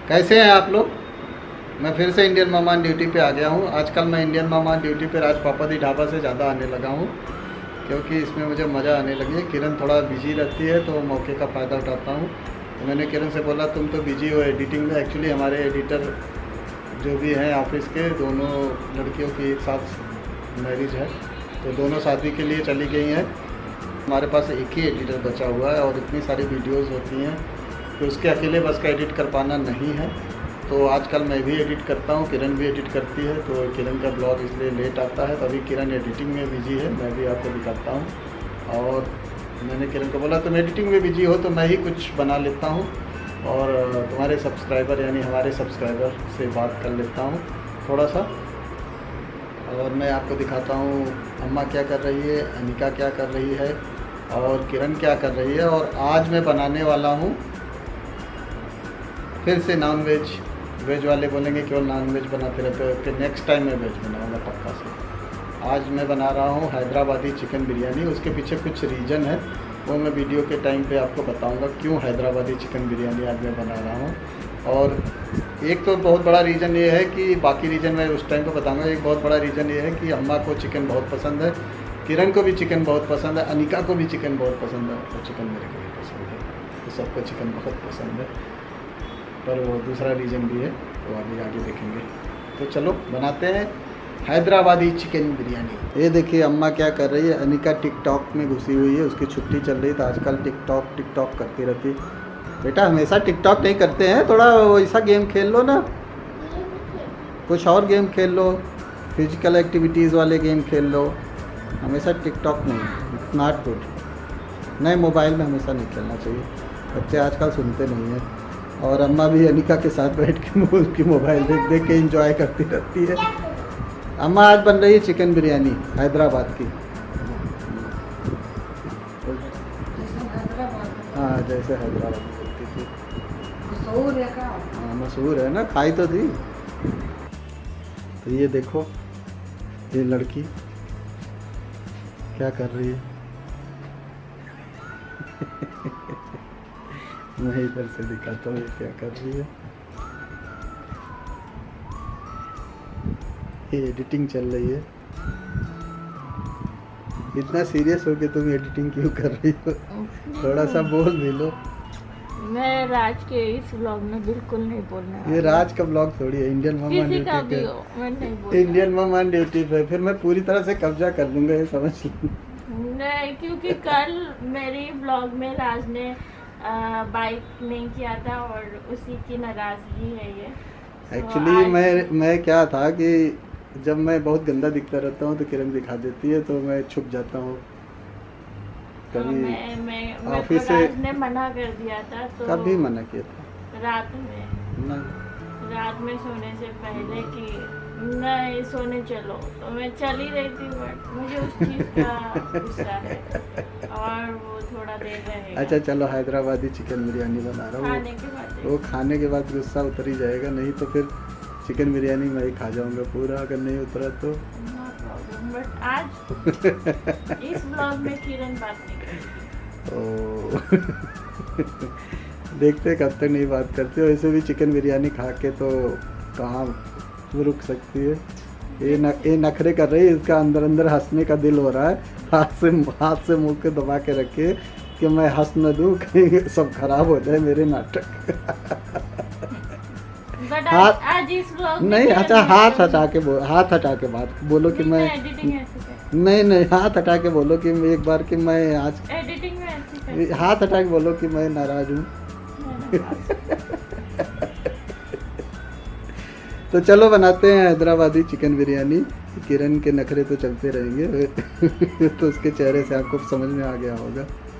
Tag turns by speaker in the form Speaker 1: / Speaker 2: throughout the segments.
Speaker 1: कैसे हैं आप लोग। मैं फिर से इंडियन मेहमान ड्यूटी पे आ गया हूँ। आजकल मैं इंडियन मेहमान ड्यूटी पे राज पापा दी ढाबा से ज़्यादा आने लगा हूँ, क्योंकि इसमें मुझे मज़ा आने लगी है। किरण थोड़ा बिजी रहती है तो मौके का फ़ायदा उठाता हूँ। तो मैंने किरण से बोला तुम तो बिजी हो एडिटिंग में। एक्चुअली हमारे एडिटर जो भी हैं ऑफिस के, दोनों लड़कियों की एक साथ मैरिज है, तो दोनों शादी के लिए चली गई हैं। हमारे पास एक ही एडिटर बचा हुआ है और इतनी सारी वीडियोज़ होती हैं तो उसके अकेले बस का एडिट कर पाना नहीं है। तो आजकल मैं भी एडिट करता हूँ, किरण भी एडिट करती है, तो किरण का ब्लॉग इसलिए लेट आता है। तो अभी किरण एडिटिंग में बिजी है, मैं भी आपको दिखाता हूँ। और मैंने किरण को बोला तुम एडिटिंग में बिजी हो तो मैं ही कुछ बना लेता हूँ और तुम्हारे सब्सक्राइबर यानी हमारे सब्सक्राइबर से बात कर लेता हूँ थोड़ा सा। और मैं आपको दिखाता हूँ अम्मा क्या कर रही है, अनिका क्या कर रही है और किरण क्या कर रही है। और आज मैं बनाने वाला हूँ फिर से नॉन वेज। वेज वाले बोलेंगे केवल नॉन वेज बनाते रहते हो, कि नेक्स्ट टाइम मैं वेज बनाऊँगा पक्का से। आज मैं बना रहा हूँ हैदराबादी चिकन बिरयानी। उसके पीछे कुछ रीज़न है, वो मैं वीडियो के टाइम पे आपको बताऊँगा क्यों हैदराबादी चिकन बिरयानी आज मैं बना रहा हूँ। और एक तो बहुत बड़ा रीज़न ये है कि बाकी रीज़न मैं उस टाइम पे बताऊँगा। एक बहुत बड़ा रीज़न ये है कि अम्मा को चिकन बहुत पसंद है, किरण को भी चिकन बहुत पसंद है, अनिका को भी चिकन बहुत पसंद है और चिकन मेरे को भी पसंद है। तो सबको चिकन बहुत पसंद है, पर वो दूसरा रीज़न भी है, तो अभी आगे देखेंगे। तो चलो बनाते हैं हैदराबादी चिकन बिरयानी। ये देखिए अम्मा क्या कर रही है। अनिका टिकटॉक में घुसी हुई है, उसकी छुट्टी चल रही है तो आजकल टिकटॉक करती रहती है। बेटा हमेशा टिकटॉक नहीं करते हैं, थोड़ा वैसा गेम खेल लो ना, कुछ और गेम खेल लो, फिजिकल एक्टिविटीज़ वाले गेम खेल लो, हमेशा टिकटॉक नहीं। नॉट गुड, नए मोबाइल में हमेशा नहीं खेलना चाहिए, बच्चे आजकल सुनते नहीं हैं। और अम्मा भी अनिका के साथ बैठ के उसकी मोबाइल देख देख के एंजॉय करती रहती है। अम्मा आज बन रही है चिकन बिरयानी हैदराबाद की। हाँ जैसे हैदराबाद में बनती थी। मशहूर है का? हाँ मशहूर है ना, खाई तो थी। तो ये देखो ये लड़की क्या कर रही है। मैं इधर से दिखाता हूँ ये क्या कर रही है। ये एडिटिंग चल रही है। इतना सीरियस हो के तुम एडिटिंग क्यों कर रही हो? थोड़ा सा बोल भी लो।
Speaker 2: मैं राज के इस व्लॉग में बिल्कुल नहीं बोलने वाली।
Speaker 1: ये राज का ब्लॉग थोड़ी है, इंडियन मेहमान ड्यूटी पे। इंडियन मेहमान ड्यूटी पे फिर मैं पूरी तरह से कब्जा कर लूँगा, ये समझ लो।
Speaker 2: नहीं, क्योंकि कल मेरी व्लॉग में राज ने बाइक नहीं किया था और उसी की नाराजगी है ये।
Speaker 1: एक्चुअली मैं क्या था कि जब मैं बहुत गंदा दिखता रहता हूँ तो किरण दिखा देती है, तो मैं छुप जाता हूँ कभी। ऑफिस से
Speaker 2: ने मना कर दिया था। तो
Speaker 1: कभी मना किया था?
Speaker 2: रात में
Speaker 1: नहीं,
Speaker 2: रात में सोने से पहले कि नहीं सोने चलो, तो मैं चली रही थी, बट मुझे उस चीज़ का गुस्सा है और वो थोड़ा देर रहेगा।
Speaker 1: अच्छा चलो हैदराबादी चिकन बिरयानी बना रहा हूँ। वो खाने के बाद गुस्सा उतर ही जाएगा, नहीं तो फिर चिकन बिरयानी मैं ही खा जाऊंगा पूरा, अगर नहीं उतरा तो।
Speaker 2: बट आज इस ब्लॉग में किरण बात नहीं करेगी।
Speaker 1: देखते कब तक नहीं बात करती हो। वैसे भी चिकन बिरयानी खा के तो कहाँ रुक सकती है। ये नखरे कर रही है, इसका अंदर अंदर हंसने का दिल हो रहा है। हाथ से मुंह के दबा के रखे कि मैं हंस न दूँ, कहीं सब खराब हो जाए मेरे नाटक।
Speaker 2: आज इस व्लॉग
Speaker 1: नहीं, अच्छा हाथ हटा के बात बोलो कि मैं नहीं हाथ हटा के बोलो कि एक बार कि मैं आज
Speaker 2: एडिटिंग में
Speaker 1: हाथ हटा के बोलो कि मैं नाराज हूँ। तो चलो बनाते हैं हैदराबादी चिकन बिरयानी। किरण के नखरे तो चलते रहेंगे तो उसके चेहरे से आपको समझ में आ गया होगा।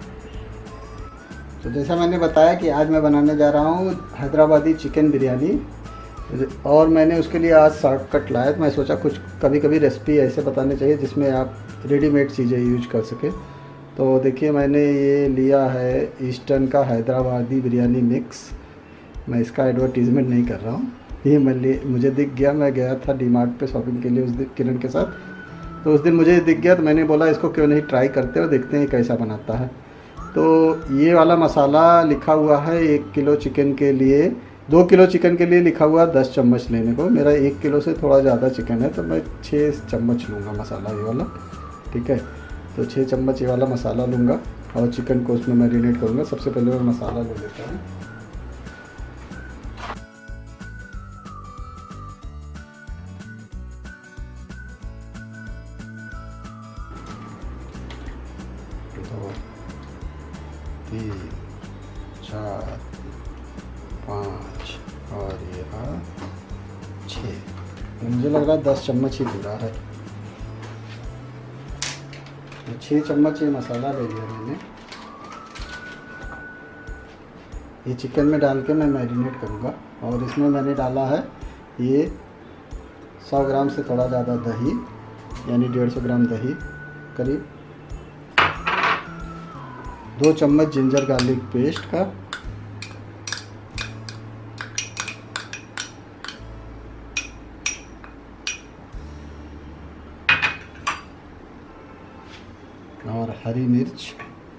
Speaker 1: तो जैसा मैंने बताया कि आज मैं बनाने जा रहा हूँ हैदराबादी चिकन बिरयानी, और मैंने उसके लिए आज शॉर्टकट लाया। तो मैं सोचा कुछ कभी कभी रेसिपी ऐसे बताने चाहिए जिसमें आप रेडीमेड चीज़ें यूज कर सकें। तो देखिए मैंने ये लिया है ईस्टर्न का हैदराबादी बिरयानी मिक्स। मैं इसका एडवर्टीज़मेंट नहीं कर रहा हूँ, ये मुझे दिख गया। मैं गया था डीमार्ट पे शॉपिंग के लिए उस दिन किरण के साथ, तो उस दिन मुझे दिख गया तो मैंने बोला इसको क्यों नहीं ट्राई करते और देखते हैं कैसा बनाता है। तो ये वाला मसाला लिखा हुआ है 1 किलो चिकन के लिए 2 किलो चिकन के लिए लिखा हुआ 10 चम्मच लेने को। मेरा 1 किलो से थोड़ा ज़्यादा चिकन है तो मैं 6 चम्मच लूँगा मसाला ये वाला, ठीक है। तो 6 चम्मच ये वाला मसाला लूँगा और चिकन को उसमें मैरिनेट करूँगा। सबसे पहले मैं मसाला ले लेता हूँ। दो, 3, 4, 5 और ये 6। मुझे लग रहा है 10 चम्मच ही पूरा है। 6 चम्मच ये मसाला ले लिया मैंने। ये चिकन में डाल के मैं मैरिनेट करूँगा। और इसमें मैंने डाला है ये 100 ग्राम से थोड़ा ज़्यादा दही, यानी 150 ग्राम दही करीब, 2 चम्मच जिंजर गार्लिक पेस्ट का, और हरी मिर्च,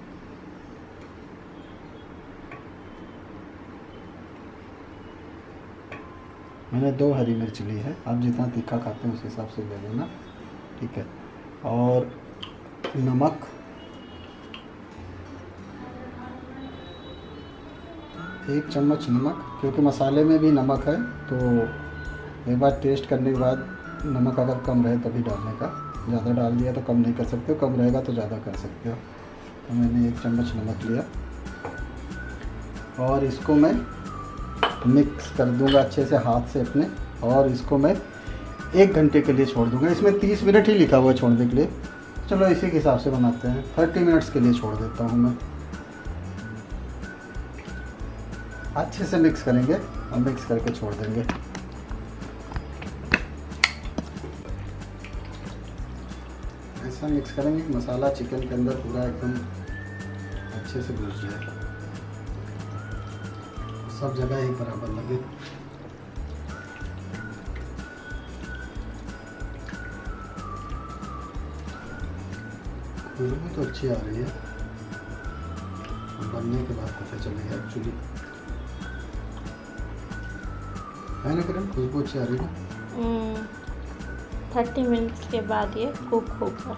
Speaker 1: मैंने 2 हरी मिर्च ली है। आप जितना तीखा खाते हैं उस हिसाब से ले लेना, ठीक है। और नमक, 1 चम्मच नमक, क्योंकि मसाले में भी नमक है तो एक बार टेस्ट करने के बाद नमक अगर कम रहे तभी डालने का। ज़्यादा डाल दिया तो कम नहीं कर सकते हो, कम रहेगा तो ज़्यादा कर सकते हो। तो मैंने 1 चम्मच नमक लिया और इसको मैं मिक्स कर दूंगा अच्छे से हाथ से अपने, और इसको मैं 1 घंटे के लिए छोड़ दूंगा। इसमें 30 मिनट ही लिखा हुआ है छोड़ने के लिए, चलो इसी के हिसाब से बनाते हैं। 30 मिनट्स के लिए छोड़ देता हूँ मैं। अच्छे से मिक्स करेंगे और मिक्स करके छोड़ देंगे। ऐसा मिक्स करेंगे कि मसाला चिकन के अंदर पूरा एकदम अच्छे से घुस जाए, सब जगह ही बराबर लगे। खुशबू तो अच्छी आ रही है, बनने के बाद पता चलेगा एक्चुअली, है ना किरण? खुशबू अच्छी आ रही है।
Speaker 2: 30 मिनट्स के बाद ये कुक होगा।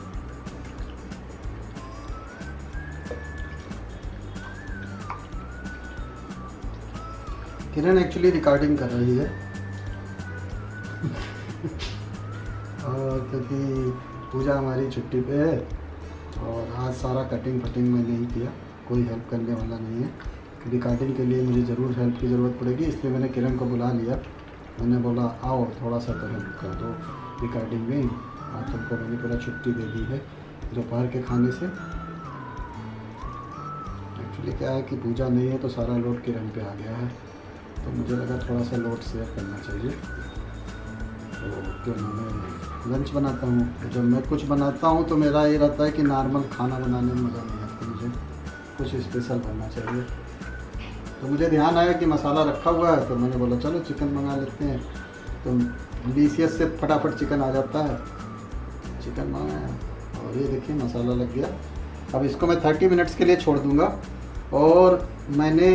Speaker 1: किरण एक्चुअली रिकॉर्डिंग कर रही है और क्योंकि पूजा हमारी छुट्टी पे है और आज सारा कटिंग फटिंग मैंने ही किया, कोई हेल्प करने वाला नहीं है। रिकॉर्डिंग के लिए मुझे ज़रूर हेल्प की ज़रूरत पड़ेगी, इसलिए मैंने किरण को बुला लिया। मैंने बोला आओ थोड़ा सा तो हेल्प कर दो रिकॉर्डिंग में। आज तुमको मैंने पूरा छुट्टी दे दी है दोपहर के खाने से। एक्चुअली क्या है कि पूजा नहीं है तो सारा लोड किरण पे आ गया है, तो मुझे लगा थोड़ा सा लोड शेयर करना चाहिए। तो क्यों मैं लंच बनाता हूँ। जब मैं कुछ बनाता हूँ तो मेरा ये रहता है कि नॉर्मल खाना बनाने में मज़ा नहीं आता, मुझे कुछ स्पेशल बनना चाहिए। तो मुझे ध्यान आया कि मसाला रखा हुआ है तो मैंने बोला चलो चिकन मंगा लेते हैं। तो डिलीशियस से फटाफट चिकन आ जाता है। चिकन मंगाया और ये देखिए मसाला लग गया। अब इसको मैं 30 मिनट्स के लिए छोड़ दूँगा। और मैंने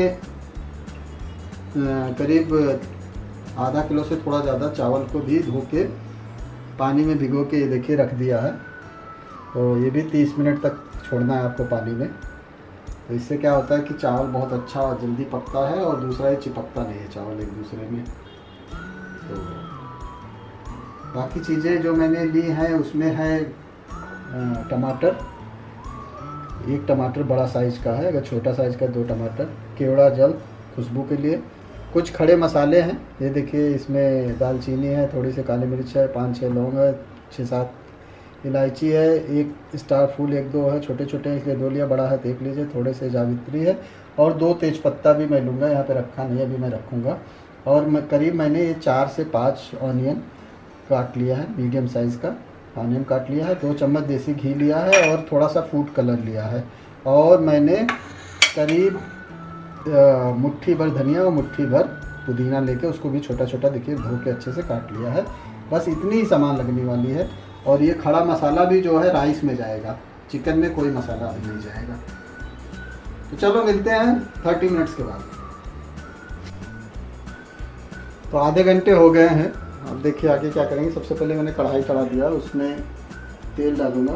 Speaker 1: करीब आधा किलो से थोड़ा ज़्यादा चावल को भी धो के पानी में भिगो के ये देखिए रख दिया है। तो ये भी 30 मिनट तक छोड़ना है आपको पानी में। तो इससे क्या होता है कि चावल बहुत अच्छा और जल्दी पकता है और दूसरा ये चिपकता नहीं है चावल एक दूसरे में। तो बाकी चीज़ें जो मैंने ली हैं उसमें है टमाटर, 1 टमाटर बड़ा साइज़ का है, अगर छोटा साइज़ का 2 टमाटर, केवड़ा जल खुशबू के लिए, कुछ खड़े मसाले हैं। ये देखिए इसमें दालचीनी है, थोड़ी सी काली मिर्च है, 5-6 लौंग है, 6-7 इलायची है, 1 स्टार फूल 1-2 है, छोटे छोटे हैं इसलिए 2 लिया, बड़ा है तो 1 लीजिए, थोड़े से जावित्री है और 2 तेज़पत्ता भी मैं लूँगा, यहाँ पे रखा नहीं है, अभी मैं रखूँगा। और मैं करीब मैंने ये 4 से 5 ऑनियन काट लिया है, मीडियम साइज़ का ऑनियन काट लिया है, 2 चम्मच देसी घी लिया है और थोड़ा सा फूड कलर लिया है। और मैंने करीब मुट्ठी भर धनिया और मुट्ठी भर पुदीना लेके उसको भी छोटा छोटा देखिए धो के अच्छे से काट लिया है। बस इतनी ही सामान लगने वाली है। और ये खड़ा मसाला भी जो है राइस में जाएगा, चिकन में कोई मसाला अभी नहीं जाएगा। तो चलो मिलते हैं 30 मिनट्स के बाद। तो आधे घंटे हो गए हैं। अब देखिए आगे क्या करेंगे। सबसे पहले मैंने कढ़ाई चढ़ा दिया, उसमें तेल डालूंगा,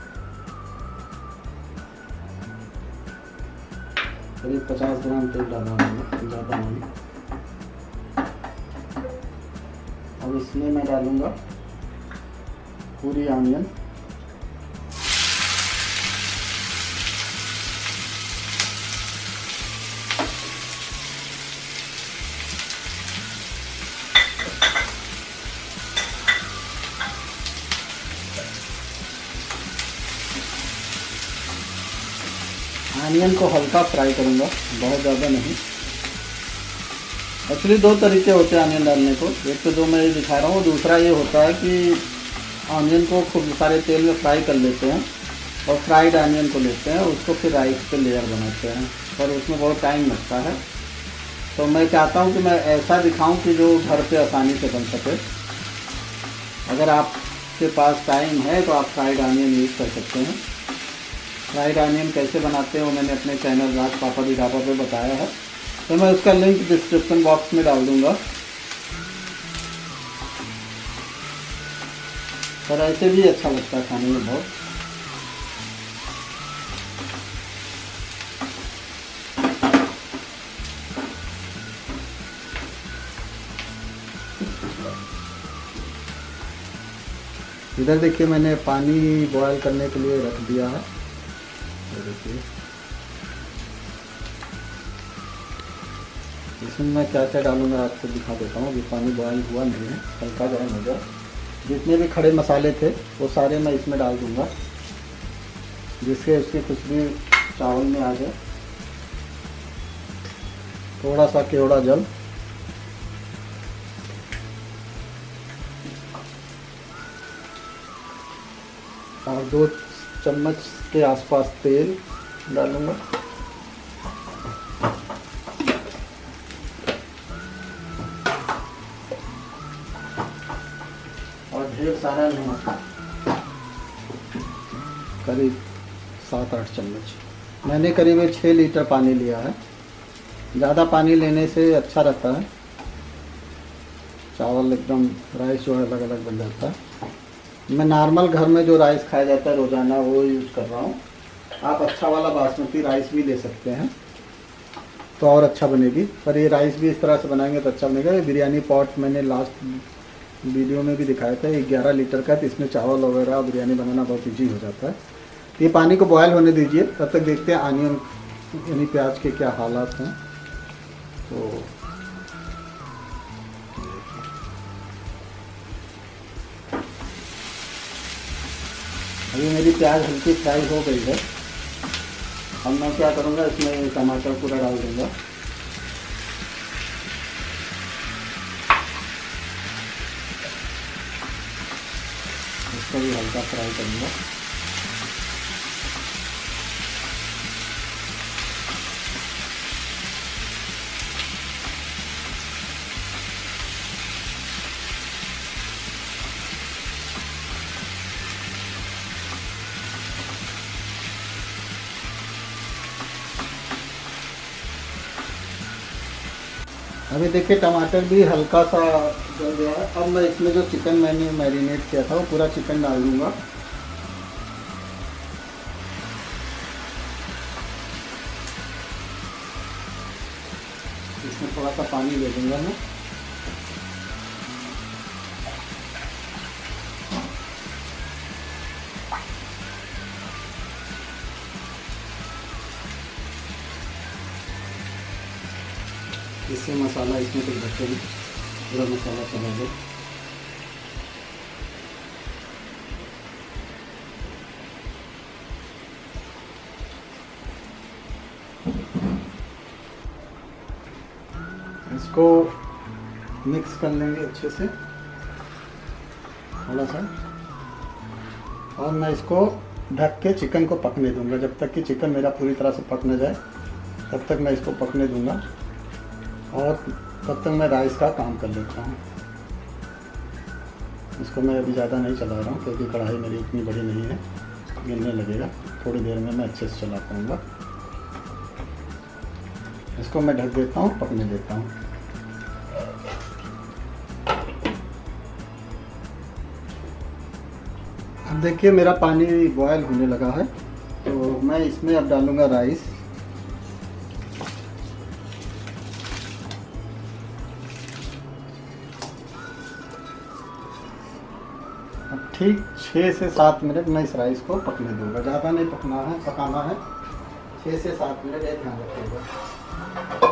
Speaker 1: करीब 50 ग्राम तेल डालूंगा, ज़्यादा नहीं। अब इसमें मैं डालूंगा पूरी ऑनियन, ऑनियन को हल्का फ्राई करूंगा, बहुत ज़्यादा नहीं। एक्चुअली दो तरीके होते हैं ऑनियन डालने को, एक तो जो मैं ये दिखा रहा हूँ, दूसरा ये होता है कि ऑनियन को खूब सारे तेल में फ्राई कर लेते हैं और फ्राइड ऑनियन को लेते हैं, उसको फिर राइस पे लेयर बनाते हैं, पर उसमें बहुत टाइम लगता है। तो मैं चाहता हूँ कि मैं ऐसा दिखाऊँ कि जो घर पे आसानी से बन सके। अगर आपके पास टाइम है तो आप फ्राइड ऑनियन यूज़ कर सकते हैं। फ्राइड ऑनियन कैसे बनाते हैं वो मैंने अपने चैनल राज पापा ढाबा पे बताया है, तो मैं उसका लिंक डिस्क्रिप्शन बॉक्स में डाल दूंगा। और ऐसे भी अच्छा लगता है खाने में बहुत। इधर देखिए मैंने पानी बॉयल करने के लिए रख दिया है। देखिए इसमें मैं क्या क्या डालूंगा आपको दिखा देता हूँ। अभी पानी बॉयल हुआ नहीं है, हल्का गर्म हो गया। जितने भी खड़े मसाले थे वो सारे मैं इसमें डाल दूंगा, जिससे उसकी खुशबू चावल में आ जाए। थोड़ा सा केवड़ा जल, और 2 चम्मच के आसपास तेल डालूंगा, और ढेर सारा नमक, करीब 7-8 चम्मच। मैंने करीब 6 लीटर पानी लिया है। ज़्यादा पानी लेने से अच्छा रहता है, चावल एकदम राइस जो है अलग अलग बन जाता है। मैं नॉर्मल घर में जो राइस खाया जाता है रोज़ाना वो यूज़ कर रहा हूँ। आप अच्छा वाला बासमती राइस भी ले सकते हैं तो और अच्छा बनेगी, पर ये राइस भी इस तरह से बनाएंगे तो अच्छा बनेगा। ये बिरयानी पॉट मैंने लास्ट वीडियो में भी दिखाया था, 11 लीटर का, तो इसमें चावल वगैरह बिरयानी बनाना बहुत ईजी हो जाता है। ये पानी को बॉयल होने दीजिए, तब तक देखते हैं ऑनियन यानी प्याज के क्या हालात हैं। तो अभी मेरी प्याज हल्की फ्राई हो गई है। अब मैं क्या करूँगा, इसमें टमाटर पूरा डाल दूँगा। इसको भी हल्का फ्राई करूँगा। अभी देखिए टमाटर भी हल्का सा जल गया है। अब मैं इसमें जो चिकन मैंने मैरिनेट किया था वो पूरा चिकन डाल दूंगा। इसमें थोड़ा सा पानी ले दूंगा मैं। इससे मसाला इसमें कुछ बचे नहीं, पूरा मसाला चला जाए। इसको मिक्स कर लेंगे अच्छे से थोड़ा सा, और मैं इसको ढक के चिकन को पकने दूंगा। जब तक कि चिकन मेरा पूरी तरह से पक न जाए तब तक मैं इसको पकने दूंगा, और तब तक मैं राइस का काम कर लेता हूँ। इसको मैं अभी ज़्यादा नहीं चला रहा हूँ क्योंकि कढ़ाई मेरी इतनी बड़ी नहीं है, गिरने लगेगा। थोड़ी देर में मैं अच्छे से चला पाऊँगा। इसको मैं ढक देता हूँ, पकने देता हूँ। देखिए मेरा पानी बॉयल होने लगा है, तो मैं इसमें अब डालूंगा राइस। अब ठीक 6 से 7 मिनट मैं इस राइस को पकने दूंगा, ज़्यादा नहीं पकाना है। 6 से 7 मिनट, ये ध्यान रखिएगा।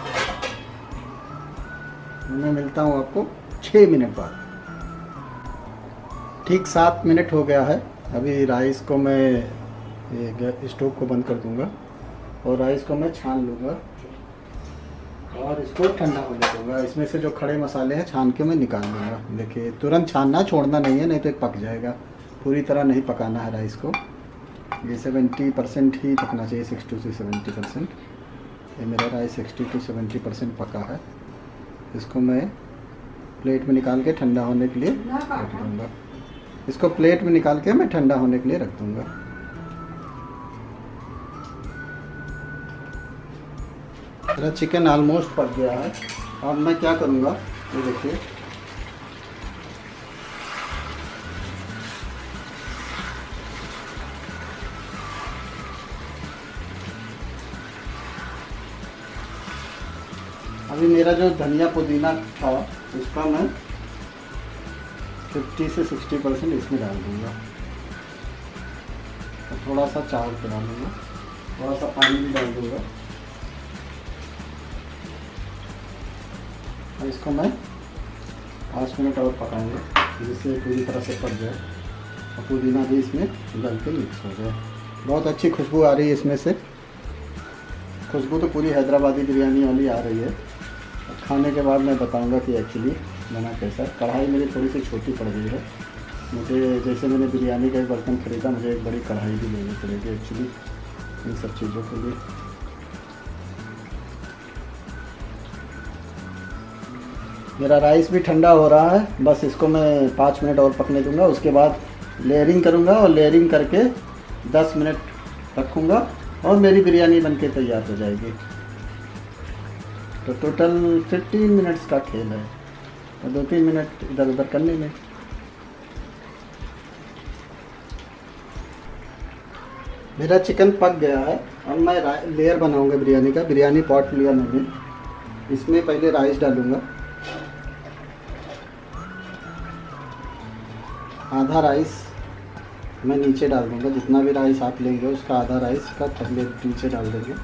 Speaker 1: मैं मिलता हूँ आपको 6 मिनट बाद। ठीक 7 मिनट हो गया है। अभी राइस को मैं स्टोव को बंद कर दूंगा और राइस को मैं छान लूँगा और इसको ठंडा होने दूंगा। इसमें से जो खड़े मसाले हैं छान के मैं निकाल लूँगा। देखिए तुरंत छानना, छोड़ना नहीं है, नहीं तो पक जाएगा। पूरी तरह नहीं पकाना है राइस को। ये 70% ही पकना चाहिए, 60 से 70%। ये मेरा राइस 60 to 70% पका है। इसको मैं प्लेट में निकाल के ठंडा होने के लिए रख दूँगा। इसको प्लेट में निकाल के मैं ठंडा होने के लिए रख दूँगा। मेरा चिकन ऑलमोस्ट पक गया है। अब मैं क्या करूँगा, ये देखिए अभी मेरा जो धनिया पुदीना था उसका मैं 50 से 60% इसमें डाल दूँगा। और थोड़ा सा चावल पे डालूँगा, थोड़ा सा पानी भी डाल दूँगा और इसको मैं 5 मिनट और पकाऊंगा जिससे पूरी तरह से पक जाए और पुदीना भी इसमें गल के मिक्स हो जाए। बहुत अच्छी खुशबू आ रही है इसमें से। खुशबू तो पूरी हैदराबादी बिरयानी वाली आ रही है। खाने के बाद मैं बताऊंगा कि एक्चुअली बना कैसा। कढ़ाई मेरी थोड़ी सी छोटी पड़ गई है मुझे। जैसे मैंने बिरयानी का एक बर्तन खरीदा, मुझे एक बड़ी कढ़ाई भी लेनी पड़ेगी एक्चुअली इन सब चीज़ों के लिए। मेरा राइस भी ठंडा हो रहा है। बस इसको मैं 5 मिनट और पकने दूंगा। उसके बाद लेयरिंग करूंगा और लेयरिंग करके 10 मिनट रखूंगा और मेरी बिरयानी बनके तैयार हो जाएगी। तो टोटल 15 मिनट्स का खेल है और 2-3 मिनट इधर उधर करने में। मेरा चिकन पक गया है। अब मैं लेयर बनाऊंगा बिरयानी का। बिरयानी पॉट लिया मैंने, इसमें पहले राइस डालूंगा। आधा राइस मैं नीचे डाल दूंगा। जितना भी राइस आप लेंगे उसका आधा राइस का थल्ले नीचे डाल देंगे।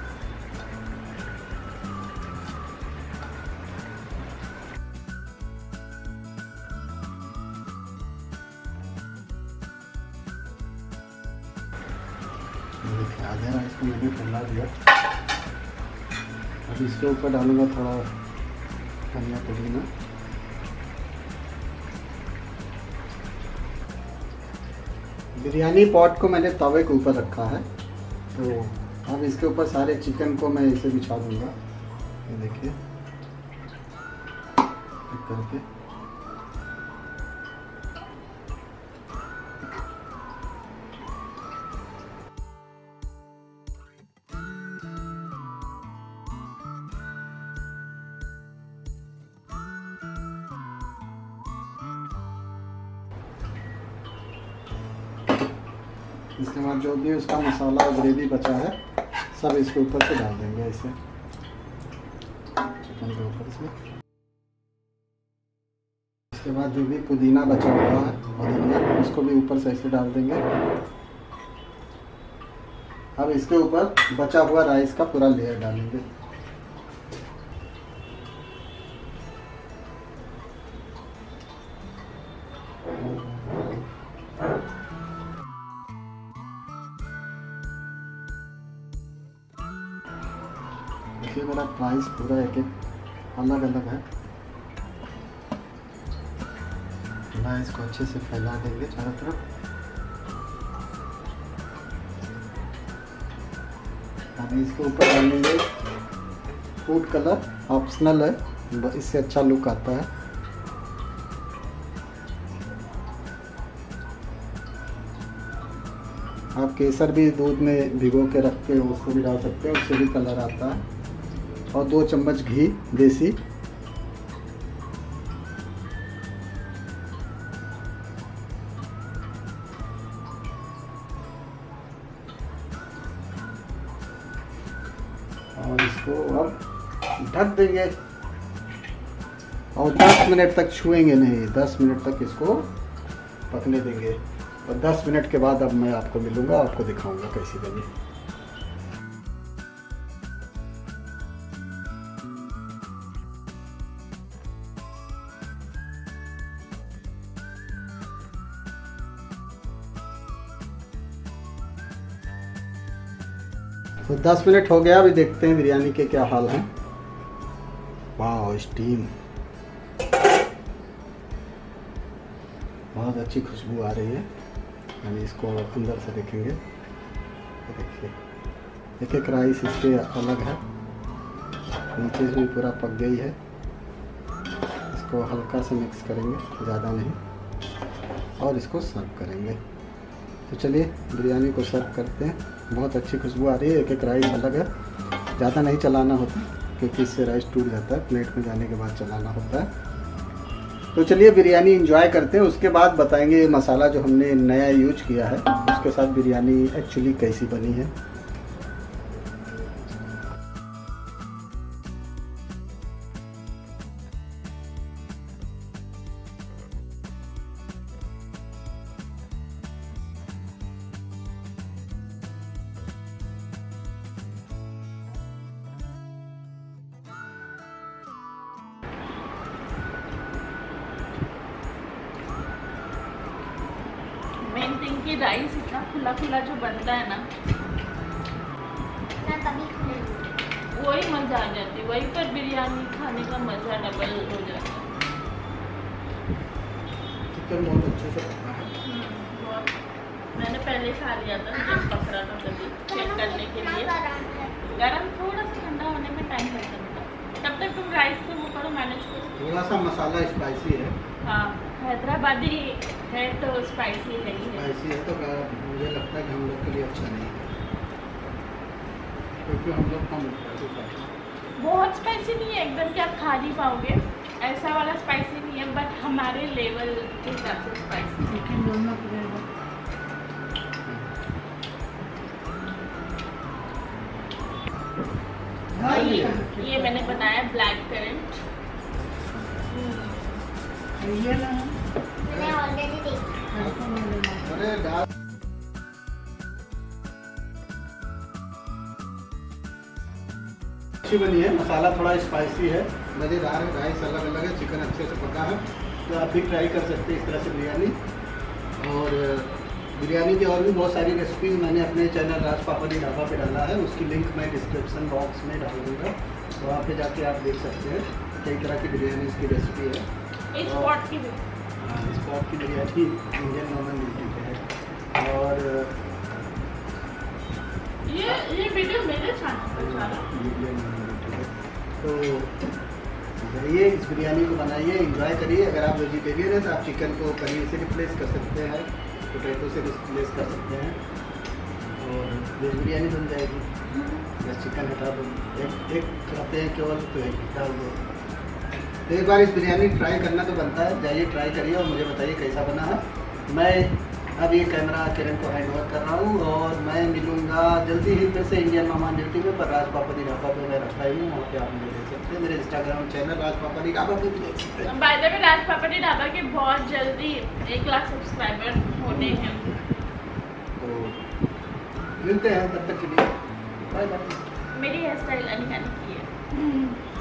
Speaker 1: देखिए आधे राइस को मैंने फैला दिया। अब इसके ऊपर डालूंगा थोड़ा धनिया पुदीना। बिरयानी पॉट को मैंने तवे के ऊपर रखा है, तो अब इसके ऊपर सारे चिकन को मैं इसे बिछा दूंगा। ये देखिए करके इसके बाद जो भी उसका मसाला और ग्रेवी बचा है सब इसके ऊपर से डाल देंगे। इसे चिकन के ऊपर से। इसके बाद जो भी पुदीना बचा हुआ है और धनिया, उसको भी ऊपर से ऐसे डाल देंगे। अब इसके ऊपर बचा हुआ राइस का पूरा लेयर डालेंगे। देखिए मेरा राइस पूरा एक अलग अलग है। राइस को अच्छे से फैला देंगे चारों तरफ। अभी इसके ऊपर डालेंगे फूड कलर, ऑप्शनल है, इससे अच्छा लुक आता है। आप केसर भी दूध में भिगो के रख के उसको भी डाल सकते हैं, उससे भी कलर आता है। और 2 चम्मच घी देसी। और इसको अब ढक देंगे और 10 मिनट तक छुएंगे नहीं, 10 मिनट तक इसको पकने देंगे। और 10 मिनट के बाद अब मैं आपको मिलूँगा, आपको दिखाऊंगा कैसी बनी। तो 10 मिनट हो गया, अभी देखते हैं बिरयानी के क्या हाल हैं। वाह, स्टीम, बहुत अच्छी खुशबू आ रही है। यानी इसको अंदर से देखेंगे तो देखिए एक एक राइस इसके अलग है, नीचे से भी पूरा पक गई है। इसको हल्का से मिक्स करेंगे, ज़्यादा नहीं, और इसको सर्व करेंगे। तो चलिए बिरयानी को सर्व करते हैं। बहुत अच्छी खुशबू आ रही है, एक एक राइस अलग है, ज़्यादा नहीं चलाना होता क्योंकि इससे राइस टूट जाता है, प्लेट में जाने के बाद चलाना होता है। तो चलिए बिरयानी एंजॉय करते हैं, उसके बाद बताएंगे ये मसाला जो हमने नया यूज किया है उसके साथ बिरयानी एक्चुअली कैसी बनी है।
Speaker 2: मेन थिंग कि राइस इतना खुला खुला जो बनता है ना, वही मज़ा आ जाती है, वही पर बिरयानी खाने का मज़ा डबल हो जाता है।
Speaker 1: चिकन बहुत अच्छे से पका है।
Speaker 2: बहुत, मैंने पहले खा लिया था जब पक रहा था, तभी चेक करने के लिए। गरम थोड़ा सा ठंडा होने में टाइम लग सकता है, तब तक तुम राइस से वो करो, मैनेज करो।
Speaker 1: थोड़ा सा मसाला स्पाइसी है।
Speaker 2: हाँ, हैदराबादी है तो स्पाइसी है ही है।
Speaker 1: स्पाइसी है तो मुझे लगता है कि हम लोग के लिए अच्छा नहीं है, क्योंकि हम लोग कम स्पाइसी खाते हैं।
Speaker 2: बहुत स्पाइसी नहीं है एकदम कि आप खा नहीं पाओगे, ऐसा वाला स्पाइसी नहीं है, बट हमारे लेवल के हिसाब से स्पाइसी। चिकन दोनों ये मैंने बनाया ब्लैक करंट। ये ना
Speaker 3: मैंने ऑलरेडी देखा।
Speaker 1: अरे दाल अच्छी बनी है, मसाला थोड़ा स्पाइसी है, मज़ेदार है, राइस अलग अलग है, चिकन अच्छे से पका है। तो आप भी ट्राई कर सकते हैं इस तरह से बिरयानी। और बिरयानी की और भी बहुत सारी रेसिपीज़ मैंने अपने चैनल राज पापड़ी ढाबा पे डाला है, उसकी लिंक मैं डिस्क्रिप्शन बॉक्स में डाल दूँगा, तो वहाँ पे जाके आप देख सकते हैं कई तरह की बिरयानी की रेसिपी है।
Speaker 2: स्पॉट की
Speaker 1: स्पॉट की बिरयानी इंडियन नॉर्मल मिलती है। और
Speaker 2: ये वीडियो मेरे चैनल पर चला।
Speaker 1: तो जाइए इस बिरयानी को बनाइए, एंजॉय करिए। अगर आप वेजिटेरियन हैं तो आप चिकन को पनीर से रिप्लेस कर सकते हैं, पोटैटो से रिप्लेस कर सकते हैं, और वेज बिरयानी बन जाएगी। बस चिकन हटा दो, एक खाते हैं केवल तो एक डाल दो। तो एक बार इस बिरयानी ट्राई करना तो बनता है, जाइए ट्राई करिए और मुझे बताइए कैसा बना है। मैं अब ये कैमरा किरण को हैंड ओवर कर रहा हूँ और मैं मिलूँगा जल्दी ही फिर से इंडियन मेहमान ड्यूटी में, पर राज पापड़ी ढाबा पे मैं रखा ही हूँ, वहाँ पे आप मुझे देख सकते हैं। मेरे इंस्टाग्राम चैनल राज पापड़ी ढाबा पे भी देख सकते हैं।
Speaker 2: By the way Raj Papdi Dhaba के बहुत जल्दी 1 लाख सब्सक्राइबर होने हैं,
Speaker 1: तो मिलते हैं, तब तक के लिए बाय बाय।
Speaker 2: मेरी हेयर स्टाइल अनिका ने की है।